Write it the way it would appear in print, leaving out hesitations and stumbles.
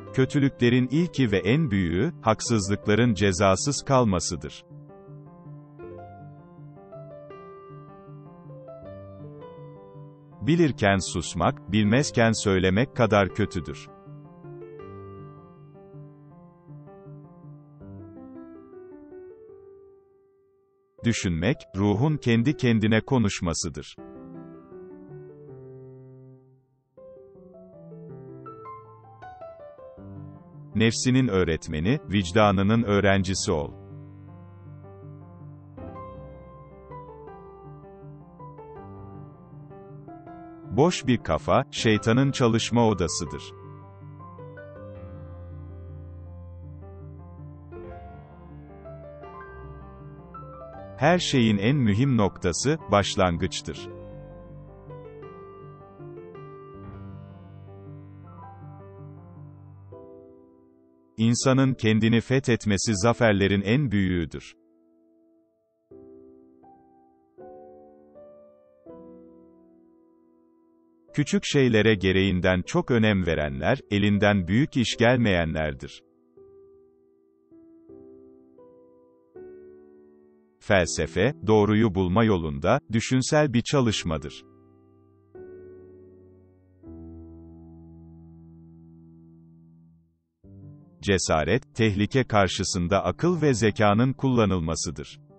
Kötülüklerin ilki ve en büyüğü, haksızlıkların cezasız kalmasıdır. Bilirken susmak, bilmezken söylemek kadar kötüdür. Düşünmek, ruhun kendi kendine konuşmasıdır. Nefsinin öğretmeni, vicdanının öğrencisi ol. Boş bir kafa, şeytanın çalışma odasıdır. Her şeyin en mühim noktası, başlangıçtır. İnsanın kendini fethetmesi zaferlerin en büyüğüdür. Küçük şeylere gereğinden çok önem verenler, elinden büyük iş gelmeyenlerdir. Felsefe, doğruyu bulma yolunda, düşünsel bir çalışmadır. Cesaret, tehlike karşısında akıl ve zekanın kullanılmasıdır.